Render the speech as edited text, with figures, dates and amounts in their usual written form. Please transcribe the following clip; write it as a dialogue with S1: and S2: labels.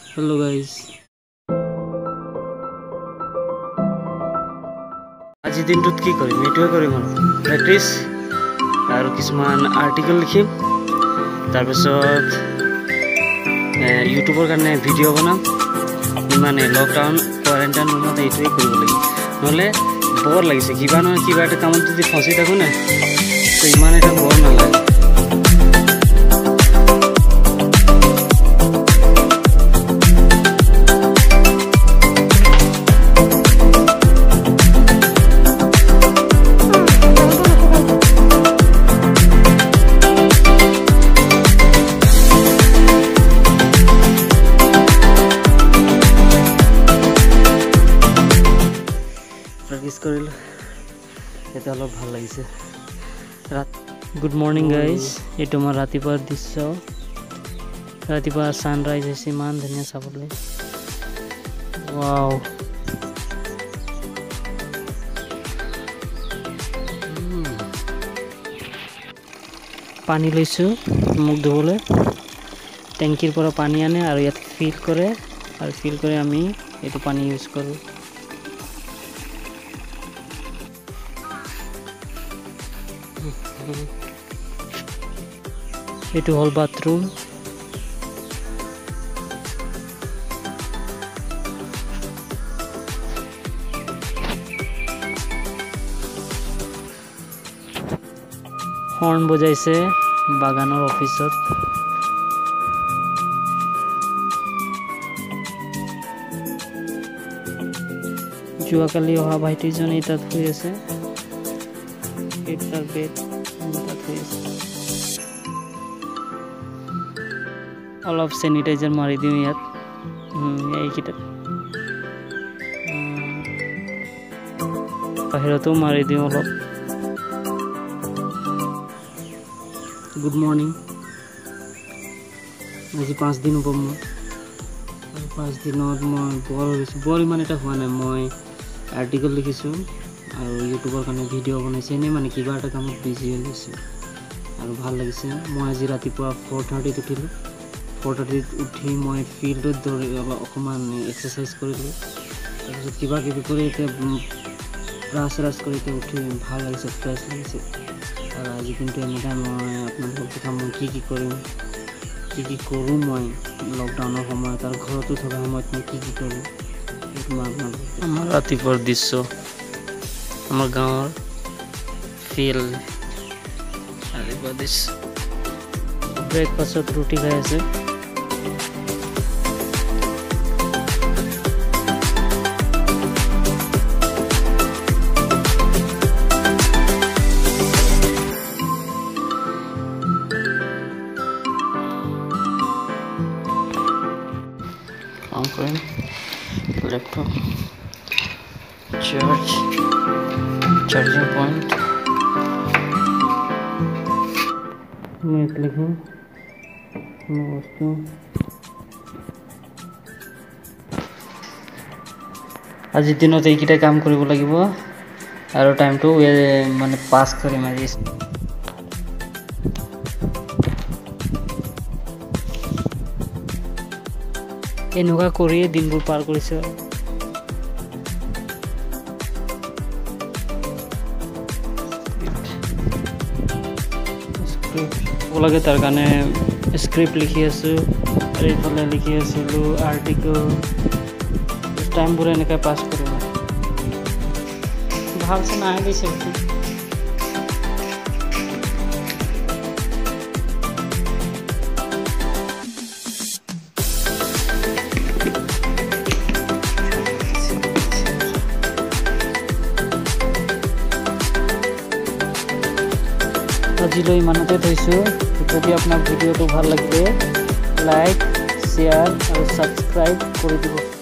S1: Hello guys. আজি দিনটোত কি কৰিম এটোৱে কৰিম প্ৰেক্টিস আৰু কিছুমান আৰ্টিকেল লিখিম তাৰ পিছত ইউটিউবৰ কাৰণে ভিডিঅ' বনাম ইমানে লকডাউন কোৱাৰেণ্টাইন ৰুমত এইটোৱে কৰিব লাগিব নহলে বৰ লাগিছে কিবা নহয় কিবা এটা কামত যদি ফসি থাকো না তো ইমান এটা বৰ নালাগে practice কৰিলো এটা অলপ ভাল লাগিছে গুড মৰ্নিং গাইজ এটো আমাৰ ৰাতিপুৱাৰ দৃশ্য ৰাতিপুৱা সানৰাইজ হৈছে ইমান ধুনীয়া চাবলৈ ওয়াও পানী লৈছো মুখ ধুবলৈ টেংকিৰ পৰা পানী আনে আৰু ইয়াত ফিল কৰে আৰু ফিল কৰি আমি এটো পানী ইউজ কৰো এটো হল বাথরুম হর্ন বজাইছে বাগানৰ অফিসত যোৱাকালি অহা ভাইটিজন এটাত শুই আছে এটাৰ বেড অলপ স্যানিটাইজার মাৰি দিম ইয়াত এইকিটা বাহিৰতো মাৰি দিম অলপ গুড মৰ্নিং আজি 5 দিন হ'ব মোৰ 5 দিনত মই বৰ ইমান এটা হোৱা নাই মই আৰ্টিকেল লিখিছো আৰু ইউটিউবৰ কাৰণে ভিডিঅ' বনাইছে এনে মানে কিবা এটা কামত বিজি হৈ গৈছে আৰু ভাল লাগিছে মই আজি ৰাতিপুৱা 4:30 উঠিলো 4:30 উঠি মই ফিল্ডত দৌৰি অকমান এক্সাৰসাইজ কৰিলো তাৰপিছত কিবা কিবি কৰি ব্ৰাছ কৰিতে উঠি ভাল লাগিছে ফ্ৰেছ লাগিছে আৰু আজি কিন্তু এনেকা মই আপোনালোকক দেখাম মই কি কৰিম কি কৰো মই লকডাউনৰ সময়ত আৰু ঘৰতো থকা সময়ত মই কি কৰো এইটো মই আপোনালোকক আমাৰ ৰাতিপুৱাৰ দৃশ্য আমাৰ গাঁৱৰ ফিল্ড ৰাতিপুৱাৰ দৃশ্য ব্ৰেকফাষ্টত ৰুটি খাই আছে on frame laptop charging point next लिखूं আজি দিনত এইকিটা কাম কৰিব লাগিব আৰু টাইমটো মানে পাস কৰিম আজি এনেকুৱা কৰিয়ে দিনবোৰ পাৰ কৰিছে লাগে তাৰ কাৰণে স্ক্ৰিপ্ট লিখি আছো আৰু এইফালে লিখি আছিলো আৰ্টিকেল টাইমবোৰ এনেকৈ পাছ কৰিম ভালছে নাহে দিছে আজিলৈ ইমানতে থৈছো যদি আপোনাৰ ভিডিঅ'টো ভাল লাগিলে লাইক শ্বেয়াৰ আৰু সাবস্ক্ৰাইব কৰি দিব